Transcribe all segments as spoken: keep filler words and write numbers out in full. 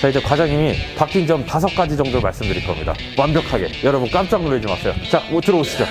자, 이제 과장님이 바뀐 점 다섯 가지 정도 말씀드릴 겁니다. 완벽하게. 여러분 깜짝 놀라지 마세요. 자, 뭐 들어오시죠.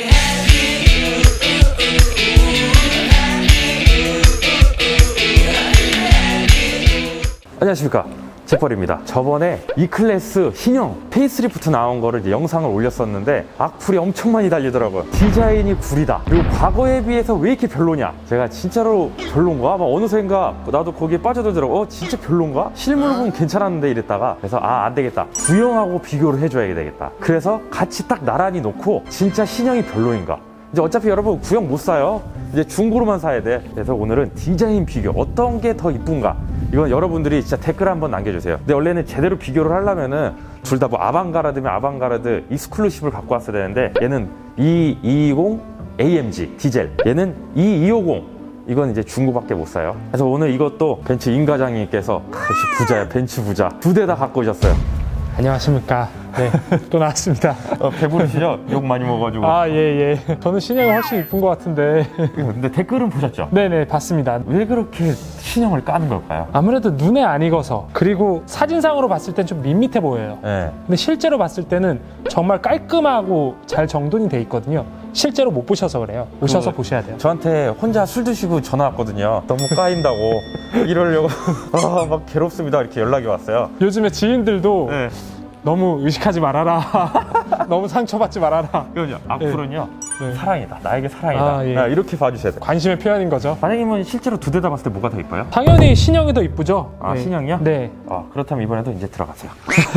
안녕하십니까, 제펄입니다. 저번에 E클래스 신형 페이스리프트 나온 거를 이제 영상을 올렸었는데 악플이 엄청 많이 달리더라고요. 디자인이 구리다, 그리고 과거에 비해서 왜 이렇게 별로냐. 제가 진짜로 별론가? 막 어느샌가 나도 거기에 빠져들더라고. 어 진짜 별론가? 실물 보면 괜찮았는데 이랬다가, 그래서 아 안되겠다, 구형하고 비교를 해줘야 되겠다. 그래서 같이 딱 나란히 놓고 진짜 신형이 별로인가, 이제 어차피 여러분 구형 못 사요. 이제 중고로만 사야 돼. 그래서 오늘은 디자인 비교, 어떤 게 더 이쁜가, 이건 여러분들이 진짜 댓글 한번 남겨주세요. 근데 원래는 제대로 비교를 하려면은 둘 다 뭐 아방가르드면 아방가르드 익스클루시브를 갖고 왔어야 되는데, 얘는 이 이이공 에이엠지 디젤, 얘는 이 이오공, 이건 이제 중고밖에 못 사요. 그래서 오늘 이것도 벤츠 임 과장님께서 역시 부자야, 벤츠 부자, 두 대 다 갖고 오셨어요. 안녕하십니까. 네, 또 나왔습니다. 어, 배부르시죠? 욕 많이 먹어가지고. 아, 예, 예. 저는 신형이 훨씬 이쁜 것 같은데. 근데 댓글은 보셨죠? 네네, 봤습니다. 왜 그렇게 신형을 까는 걸까요? 아무래도 눈에 안 익어서, 그리고 사진상으로 봤을 땐 좀 밋밋해 보여요. 네. 근데 실제로 봤을 때는 정말 깔끔하고 잘 정돈이 돼 있거든요. 실제로 못 보셔서 그래요. 오셔서 그, 보셔야 돼요. 저한테 혼자 술 드시고 전화 왔거든요. 너무 까인다고 이러려고 아, 막 괴롭습니다 이렇게 연락이 왔어요. 요즘에 지인들도 네. 너무 의식하지 말아라. 너무 상처받지 말아라. 그럼요. 악플은요, 네. 사랑이다, 나에게 사랑이다. 아, 예. 아, 이렇게 봐주셔야 돼요. 관심의 표현인 거죠. 과장님은 실제로 두 대 다 봤을 때 뭐가 더 이뻐요? 당연히 신형이 더 이쁘죠. 아, 네. 신형이요? 네. 아, 그렇다면 이번에도 이제 들어가세요.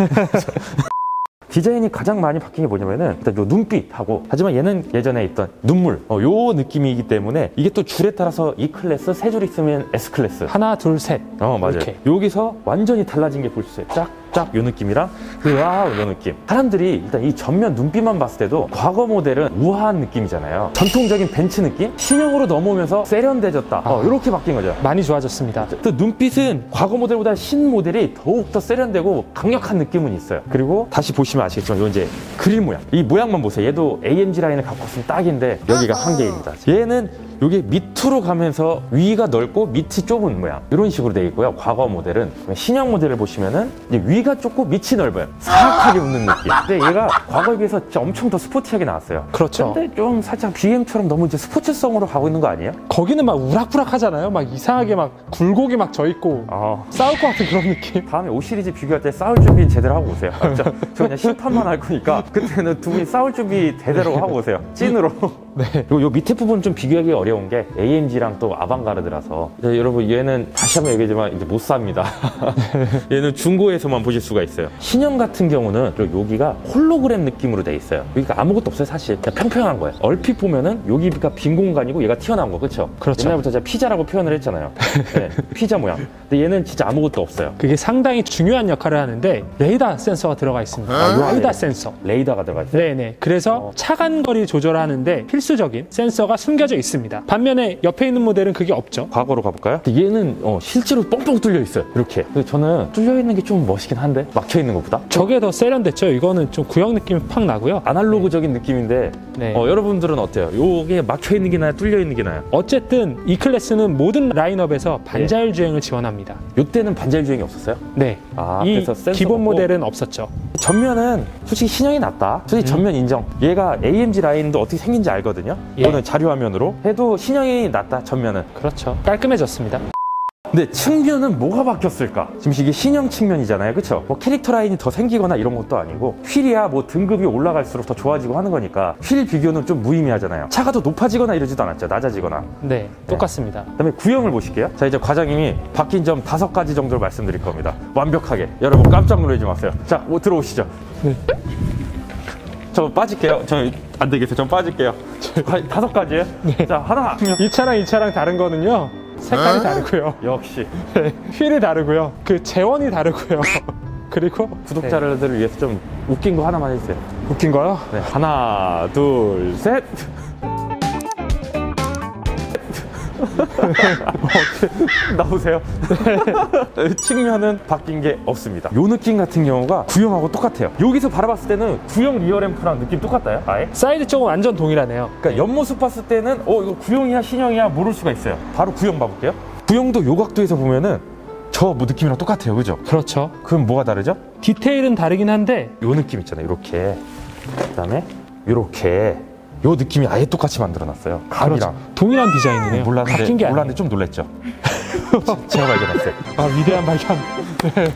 디자인이 가장 많이 바뀐 게 뭐냐면은 일단 요 눈빛하고, 하지만 얘는 예전에 있던 눈물, 어, 요 느낌이기 때문에 이게 또 줄에 따라서 E클래스, 세 줄 있으면 S클래스, 하나, 둘, 셋. 어 맞아요. 이렇게. 여기서 완전히 달라진 게 볼 수 있어요. 쫙쫙 요 느낌이랑 와우 요 느낌. 사람들이 일단 이 전면 눈빛만 봤을 때도 과거 모델은 우아한 느낌이잖아요. 전통적인 벤츠 느낌? 신형으로 넘어오면서 세련돼졌다. 어, 이렇게 바뀐 거죠. 많이 좋아졌습니다. 또 눈빛은 과거 모델보다 신 모델이 더욱 더 세련되고 강력한 느낌은 있어요. 그리고 다시 보시면 아시겠지만 요 이제 그릴 모양, 이 모양만 보세요. 얘도 에이엠지 라인을 갖고 왔으면 딱인데 여기가 한계입니다. 얘는 요게 밑으로 가면서 위가 넓고 밑이 좁은 모양, 이런 식으로 되어 있고요. 과거 모델은, 신형 모델을 보시면은 이제 위가 좁고 밑이 넓어요. 사악하게 웃는 느낌. 근데 얘가 과거에 비해서 진짜 엄청 더 스포티하게 나왔어요. 그렇죠. 근데 좀 살짝 비엠처럼 너무 이제 스포츠성으로 가고 있는 거 아니에요? 거기는 막 우락부락 하잖아요. 막 이상하게 막 굴곡이 막 져 있고 아, 싸울 것 같은 그런 느낌. 다음에 오 시리즈 비교할 때 싸울 준비는 제대로 하고 오세요. 저, 저 그냥 심판만 할 거니까 그때는 두 분이 싸울 준비 제대로 하고 오세요. 찐으로. 네. 그리고 요 밑에 부분 좀 비교하기 어려운 게 에이엠지랑 또 아방가르드라서, 이제 여러분 얘는 다시 한번 얘기하지만 이제 못 삽니다. 얘는 중고에서만 보실 수가 있어요. 신형 같은 경우는 여기가 홀로그램 느낌으로 돼 있어요. 여기가 아무것도 없어요. 사실 그냥 평평한 거예요. 얼핏 보면은 여기가 빈 공간이고 얘가 튀어나온 거, 그렇죠? 그렇죠. 옛날부터 제가 피자라고 표현을 했잖아요. 네, 피자 모양. 근데 얘는 진짜 아무것도 없어요. 그게 상당히 중요한 역할을 하는데 레이더 센서가 들어가 있습니다. 아, 레이더 네. 센서. 레이더가 들어가 있어요. 네네. 그래서 어. 차간 거리 조절하는데 필수적인 센서가 숨겨져 있습니다. 반면에 옆에 있는 모델은 그게 없죠. 과거로 가볼까요? 근데 얘는 어, 실제로 뻥뻥 뚫려 있어요. 이렇게. 근데 저는 뚫려 있는 게 좀 멋있긴 한데, 막혀 있는 것보다 저게 더 세련됐죠. 이거는 좀 구형 느낌이 팍 나고요. 아날로그적인 느낌인데, 네. 어, 여러분들은 어때요? 요게 막혀 있는 게 나아요? 뚫려 있는 게 나아요? 어쨌든 E클래스는 모든 라인업에서 반자율 주행을 지원합니다. 요때는 반자율 주행이 없었어요? 네. 아, 이 그래서 센서가 기본 없고. 모델은 없었죠. 전면은 솔직히 신형이 낫다. 솔직히 음. 전면 인정. 얘가 에이엠지 라인도 어떻게 생긴지 알거든요. 예. 이거는 자료화면으로 해도 신형이 낫다. 전면은. 그렇죠. 깔끔해졌습니다. 근데 측면은 뭐가 바뀌었을까? 지금 이게 신형 측면이잖아요, 그쵸? 뭐 캐릭터 라인이 더 생기거나 이런 것도 아니고, 휠이야 뭐 등급이 올라갈수록 더 좋아지고 하는 거니까 휠 비교는 좀 무의미하잖아요. 차가 더 높아지거나 이러지도 않았죠, 낮아지거나. 네, 똑같습니다. 그다음에 구형을 보실게요. 자, 이제 과장님이 바뀐 점 다섯 가지 정도를 말씀드릴 겁니다. 완벽하게. 여러분 깜짝 놀라지 마세요. 자, 뭐 들어오시죠. 네. 저 빠질게요. 저 안 되겠어요. 전 빠질게요. 과- 다섯 가지예요? 네. 자, 하나. 이 차랑 이 차랑 다른 거는요, 색깔이 다르고요. 역시 네, 휠이 다르고요. 그 재원이 다르고요. 그리고 구독자들을 위해서 좀 웃긴 거 하나만 해주세요. 네. 웃긴 거요? 네. 하나, 둘, 셋. 나오세요. 측면은 바뀐 게 없습니다. 요 느낌 같은 경우가 구형하고 똑같아요. 여기서 바라봤을 때는 구형 리어램프랑 느낌 똑같아요. 아예. 사이드 쪽은 완전 동일하네요. 그러니까 옆모습 봤을 때는 어 이거 구형이야 신형이야 모를 수가 있어요. 바로 구형 봐볼게요. 구형도 요 각도에서 보면은 저 뭐 느낌이랑 똑같아요, 그죠? 그렇죠. 그럼 뭐가 다르죠? 디테일은 다르긴 한데 요 느낌 있잖아요, 이렇게. 그다음에 요렇게 요 느낌이 아예 똑같이 만들어놨어요. 각이랑. 그렇죠. 동일한 디자인이네요. 몰랐는데 바뀐 게 아니에요. 몰랐는데 좀 놀랬죠. 제가 발견했어요. 아, 위대한 발견. 네.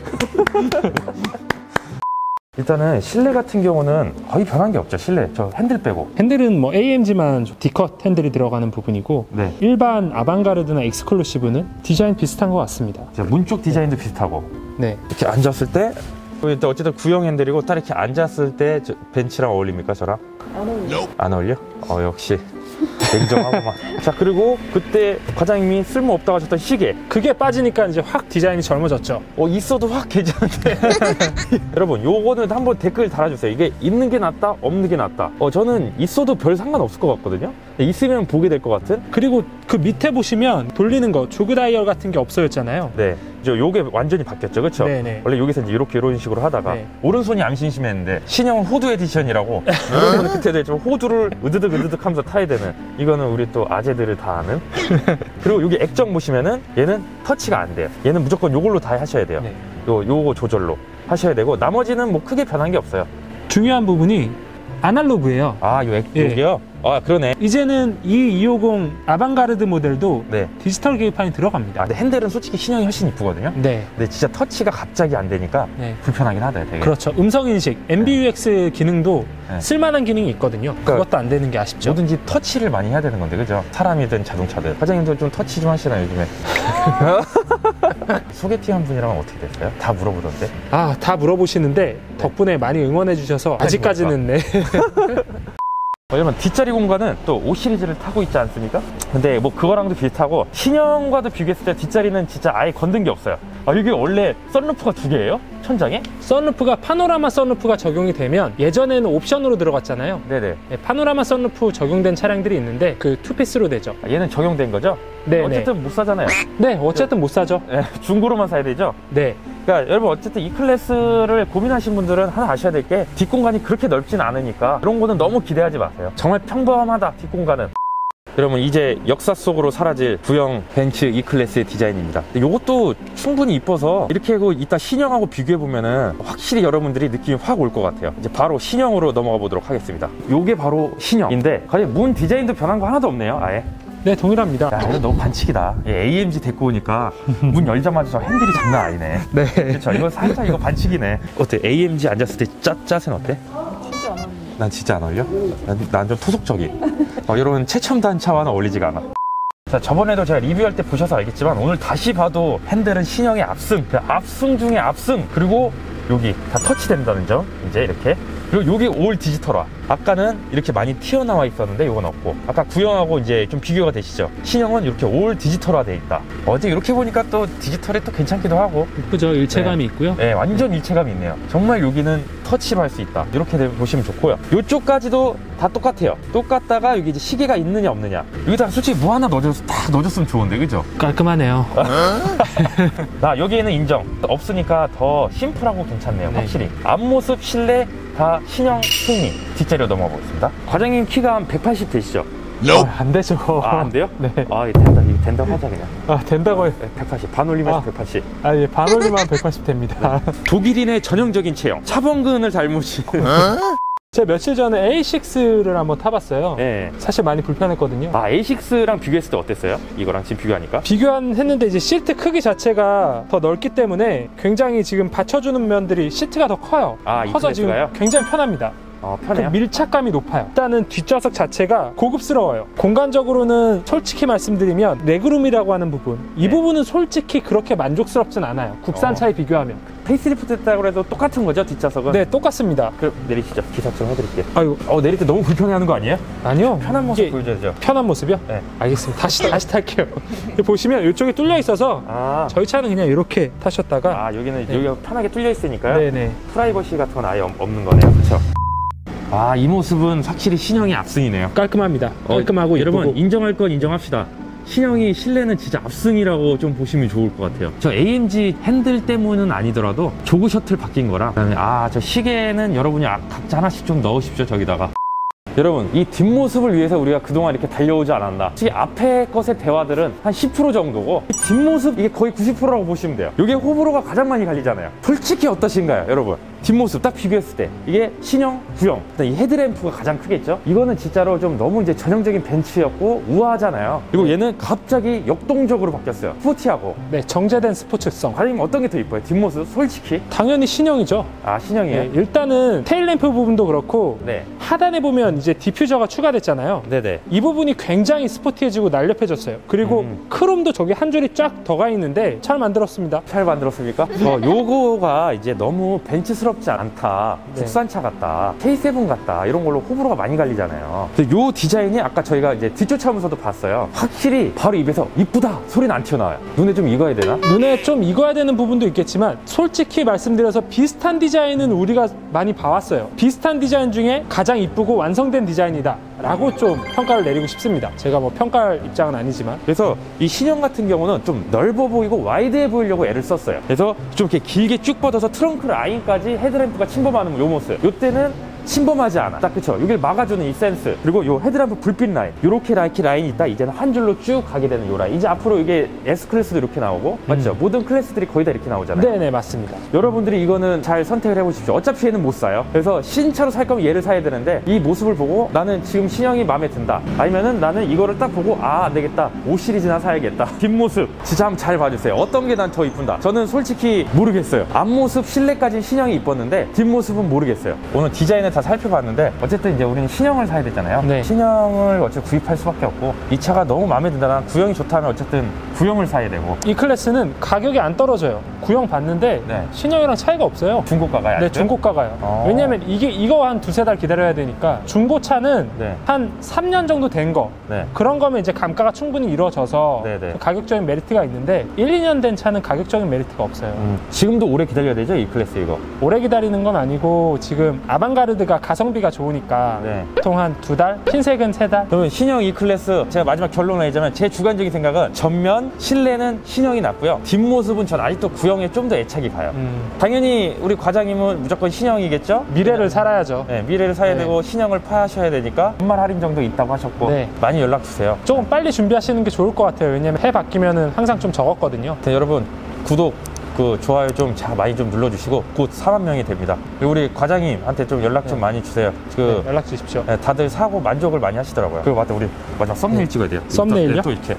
일단은 실내 같은 경우는 거의 변한 게 없죠. 실내 저 핸들 빼고. 핸들은 뭐 에이엠지만 D컷 핸들이 들어가는 부분이고 네. 일반 아방가르드나 익스클루시브는 디자인 비슷한 것 같습니다. 문 쪽 디자인도 비슷하고. 네. 이렇게 앉았을 때 일단 어쨌든 구형 핸들이고 딱 이렇게 앉았을 때 저 벤츠랑 어울립니까, 저랑? 안 어울려. 안 어울려? 어, 역시 냉정하고만. 자, 그리고 그때 과장님이 쓸모없다고 하셨던 시계. 그게 빠지니까 이제 확 디자인이 젊어졌죠. 어, 있어도 확 괜찮은데. 여러분, 요거는 한번 댓글 달아주세요. 이게 있는 게 낫다, 없는 게 낫다. 어, 저는 있어도 별 상관없을 것 같거든요. 있으면 보게 될 것 같은. 그리고 그 밑에 보시면 돌리는 거 조그 다이얼 같은 게 없어졌잖아요. 네, 저 요게 완전히 바뀌었죠, 그렇죠? 네네. 원래 여기서 이제 이렇게 이런 식으로 하다가 네. 오른손이 안 심심했는데 신형은 호두 에디션이라고 오른손은 그때 좀 호두를 으드득 으드득 하면서 타야 되는, 이거는 우리 또 아재들을 다 아는. 그리고 여기 액정 보시면은 얘는 터치가 안 돼요. 얘는 무조건 요걸로 다 하셔야 돼요. 네. 요 요거 조절로 하셔야 되고 나머지는 뭐 크게 변한 게 없어요. 중요한 부분이 아날로그예요. 아, 요 액, 예. 여기요? 아, 그러네. 이제는 이 이백오십 아방가르드 모델도 네. 디지털 계기판이 들어갑니다. 아, 근데 핸들은 솔직히 신형이 훨씬 이쁘거든요. 네. 근데 진짜 터치가 갑자기 안 되니까 네. 불편하긴 하다, 되게. 그렇죠. 음성인식, 엠비유엑스 기능도 네. 쓸만한 기능이 있거든요. 그러니까 그것도 안 되는 게 아쉽죠. 뭐든지 터치를 많이 해야 되는 건데, 그죠? 사람이든 자동차든. 과장님도 좀 터치 좀 하시나, 요즘에? 소개팅 한 분이랑 어떻게 됐어요? 다 물어보던데. 아, 다 물어보시는데 덕분에 많이 응원해 주셔서 아직까지는 네. 왜냐면 뒷자리 공간은 또 오 시리즈를 타고 있지 않습니까? 근데 뭐 그거랑도 비슷하고 신형과도 비교했을 때 뒷자리는 진짜 아예 건든 게 없어요. 아, 이게 원래 썬루프가 두 개예요? 천장에? 썬루프가 파노라마 썬루프가 적용이 되면 예전에는 옵션으로 들어갔잖아요. 네네. 네, 파노라마 썬루프 적용된 차량들이 있는데 그 투피스로 되죠. 아, 얘는 적용된 거죠? 네, 어쨌든 못 사잖아요. 네, 어쨌든 못 사죠. 네, 중고로만 사야 되죠? 네. 그러니까 여러분 어쨌든 이 클래스를 고민하신 분들은 하나 아셔야 될 게 뒷공간이 그렇게 넓진 않으니까 그런 거는 너무 기대하지 마세요. 정말 평범하다, 뒷공간은. 여러분 이제 역사 속으로 사라질 구형 벤츠 E 클래스의 디자인입니다. 이것도 충분히 이뻐서 이렇게 하고 이따 신형하고 비교해보면은 확실히 여러분들이 느낌이 확 올 것 같아요. 이제 바로 신형으로 넘어가 보도록 하겠습니다. 요게 바로 신형인데 과연 문 디자인도 변한 거 하나도 없네요, 아예. 네, 동일합니다. 야, 이거 너무 반칙이다. 예, 에이엠지 데리고 오니까 문 열자마자 저 핸들이 장난 아니네. 네. 그렇죠. 이거 살짝 이거 반칙이네. 어때? 에이엠지 앉았을 때 짜, 짜세는 어때? 진짜 안 어울려. 난 진짜 안 어울려? 난 좀 토속적인. 어, 여러분 최첨단 차와는 어울리지가 않아. 자, 저번에도 제가 리뷰할 때 보셔서 알겠지만 오늘 다시 봐도 핸들은 신형의 압승, 그 압승 중에 압승. 그리고 여기 다 터치된다는 점, 이제 이렇게. 그리고 여기 올 디지털화. 아까는 이렇게 많이 튀어나와 있었는데 이건 없고, 아까 구형하고 이제 좀 비교가 되시죠? 신형은 이렇게 올 디지털화 돼 있다. 어제 이렇게 보니까 또 디지털이 또 괜찮기도 하고. 이쁘죠? 일체감이 네. 있고요. 네, 완전 일체감이 있네요. 정말 여기는 터치로 할 수 있다. 이렇게 보시면 좋고요. 이쪽까지도 다 똑같아요. 똑같다가 여기 이제 시계가 있느냐 없느냐. 여기다가 솔직히 뭐 하나 넣어줘서 다 넣어줬으면 좋은데, 그죠? 깔끔하네요. 나 여기에는 인정. 없으니까 더 심플하고 괜찮네요. 네. 확실히. 앞모습, 실내 다 신형 승리. 뒷자리로 넘어가 보겠습니다. 과장님 키가 한 백팔십 되시죠? 아, 안 되죠. 아, 안 돼요? 네. 아, 이거 된다. 이거 된다고 하자, 그냥. 아, 된다고 해. 네, 백팔십. 반 올리면서 아. 백팔십. 아, 예, 반올리만 백팔십 됩니다. 독일인의 전형적인 체형. 차범근을 닮으신. 제가 며칠 전에 에이식스를 한번 타봤어요. 네. 사실 많이 불편했거든요. 아, 에이식스랑 비교했을 때 어땠어요? 이거랑 지금 비교하니까? 비교했는데 이제 시트 크기 자체가 더 넓기 때문에 굉장히 지금 받쳐주는 면들이 시트가 더 커요. 아, 이 커서 지금 클래스가요? 굉장히 편합니다. 어, 그 편해요? 밀착감이 높아요. 일단은 뒷좌석 자체가 고급스러워요. 공간적으로는 솔직히 말씀드리면 레그룸이라고 하는 부분, 이 네. 부분은 솔직히 그렇게 만족스럽진 않아요. 국산차에 어. 비교하면. 페이스리프트 했다고 해도 똑같은 거죠, 뒷좌석은? 네, 똑같습니다. 그럼 내리시죠. 기사처럼 해드릴게요. 아이고, 어, 내릴 때 너무 불편해하는 거 아니에요? 아니요. 편한 모습 이게 보여줘야죠. 편한 모습이요? 네. 알겠습니다. 다시 다시 탈게요. 여기 보시면 이쪽이 뚫려 있어서 아, 저희 차는 그냥 이렇게 타셨다가 아 여기는 네. 여기가 편하게 뚫려 있으니까요. 네네. 프라이버시 같은 건 아예 없- 없는 거네요. 그렇죠? 아, 이 모습은 확실히 신형이 압승이네요. 깔끔합니다. 깔끔하고 어, 여러분 예쁘고. 인정할 건 인정합시다. 신형이 실내는 진짜 압승이라고 좀 보시면 좋을 것 같아요. 저 에이엠지 핸들 때문은 아니더라도 조그 셔틀 바뀐 거랑 그다음에 아, 저 시계는 여러분이 아, 각자 하나씩 좀 넣으십시오, 저기다가. 여러분, 이 뒷모습을 위해서 우리가 그동안 이렇게 달려오지 않았나. 솔직히 앞에 것의 대화들은 한 십 퍼센트 정도고 이 뒷모습 이게 거의 구십 퍼센트라고 보시면 돼요. 이게 호불호가 가장 많이 갈리잖아요. 솔직히 어떠신가요, 여러분? 뒷모습 딱 비교했을 때 이게 신형, 구형, 이 헤드램프가 가장 크겠죠? 이거는 진짜로 좀 너무 이제 전형적인 벤츠였고 우아하잖아요. 그리고 얘는 갑자기 역동적으로 바뀌었어요. 스포티하고. 네, 정제된 스포츠성. 과장님 어떤 게 더 이뻐요? 뒷모습 솔직히? 당연히 신형이죠. 아, 신형이에요? 네, 일단은 테일램프 부분도 그렇고 네. 하단에 보면 이제 디퓨저가 추가됐잖아요. 네네. 이 부분이 굉장히 스포티해지고 날렵해졌어요. 그리고 음. 크롬도 저기 한 줄이 쫙 더 가 있는데 잘 만들었습니다. 잘 만들었습니까? 어, 요거가 이제 너무 벤츠스럽지 않다. 네. 국산차 같다. 케이 세븐 같다. 이런 걸로 호불호가 많이 갈리잖아요. 근데 요 디자인이 아까 저희가 이제 뒷조차하면서도 봤어요. 확실히 바로 입에서 이쁘다 소리는 안 튀어나와요. 눈에 좀 익어야 되나? 눈에 좀 익어야 되는 부분도 있겠지만 솔직히 말씀드려서 비슷한 디자인은 우리가 많이 봐왔어요. 비슷한 디자인 중에 가장 이쁘고 완성된 디자인이다 라고 좀 평가를 내리고 싶습니다. 제가 뭐 평가할 입장은 아니지만. 그래서 이 신형 같은 경우는 좀 넓어 보이고 와이드해 보이려고 애를 썼어요. 그래서 좀 이렇게 길게 쭉 뻗어서 트렁크 라인까지 헤드램프가 침범하는 요 모습. 요때는 침범하지 않아. 딱 그쵸? 여길 막아주는 이 센스. 그리고 요 헤드램프 불빛 라인. 요렇게 라이키 라인이 있다. 이제는 한 줄로 쭉 가게 되는 요 라인. 이제 앞으로 이게 S클래스도 이렇게 나오고. 맞죠? 음. 모든 클래스들이 거의 다 이렇게 나오잖아요. 네네, 맞습니다. 여러분들이 이거는 잘 선택을 해보십시오. 어차피 얘는 못 사요. 그래서 신차로 살 거면 얘를 사야 되는데 이 모습을 보고 나는 지금 신형이 마음에 든다. 아니면은 나는 이거를 딱 보고 아, 안 되겠다. 오 시리즈나 사야겠다. 뒷모습 진짜 한번 잘 봐주세요. 어떤 게 난 더 이쁜다. 저는 솔직히 모르겠어요. 앞모습 실내까지 신형이 이뻤는데 뒷모습은 모르겠어요. 오늘 디자인을 다 살펴봤는데 어쨌든 이제 우리는 신형을 사야 되잖아요. 네. 신형을 어차피 구입할 수밖에 없고 이 차가 너무 마음에 든다. 난 구형이 좋다면 어쨌든 구형을 사야 되고. 이 클래스는 가격이 안 떨어져요. 구형 봤는데 네. 신형이랑 차이가 없어요. 중고가가요? 네, 중고가가요. 어. 왜냐면 이게 이거 한 두세 달 기다려야 되니까 중고차는 네. 한 삼 년 정도 된 거. 네. 그런 거면 이제 감가가 충분히 이루어져서 네네. 가격적인 메리트가 있는데 일, 이 년 된 차는 가격적인 메리트가 없어요. 음, 지금도 오래 기다려야 되죠? 이 클래스 이거. 오래 기다리는 건 아니고 지금 아방가르드가 가성비가 좋으니까 네. 보통 한 두 달? 흰색은 세 달? 그러면 신형 이 클래스 제가 마지막 결론을 내자면 제 주관적인 생각은 전면 실내는 신형이 낫고요. 뒷모습은 전 아직도 구형에 좀 더 애착이 가요. 음, 당연히 우리 과장님은 무조건 신형이겠죠? 미래를 살아야죠. 네, 미래를 사야 네. 되고 신형을 파셔야 되니까 연말 할인 정도 있다고 하셨고 네. 많이 연락 주세요. 조금 빨리 준비하시는 게 좋을 것 같아요. 왜냐면 해 바뀌면은 항상 좀 적었거든요. 네, 여러분 구독 그 좋아요 좀 자, 많이 좀 눌러주시고 곧 사만 명이 됩니다. 그리고 우리 과장님한테 좀 연락 좀 네. 많이 주세요. 그 네, 연락 주십시오. 네, 다들 사고 만족을 많이 하시더라고요. 그리고 맞다, 우리 마지막 썸네일 네. 찍어야 돼요. 썸네일요? 또, 또 이렇게.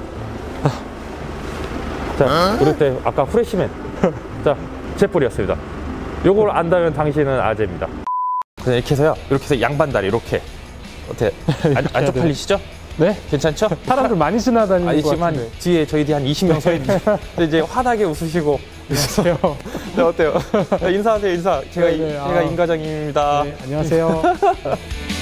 자, 우리 때 아까 후레쉬맨. 자, 제폴이었습니다. 요걸 안다면 당신은 아재입니다. 그냥 이렇게 해서요. 이렇게 해서 양반다리 이렇게. 어때? 안, 안 쪽팔리시죠? 네? 괜찮죠? 사람들 많이 지나다니는 것 아니지만 같은데. 뒤에 저희 뒤에 한 이십 명 서 있는데 이제 환하게 웃으시고. 안녕하세요. 네, 어때요? 네, 인사하세요, 인사. 제가, 네, 이- 네, 제가 아. 임 과장입니다. 네, 안녕하세요.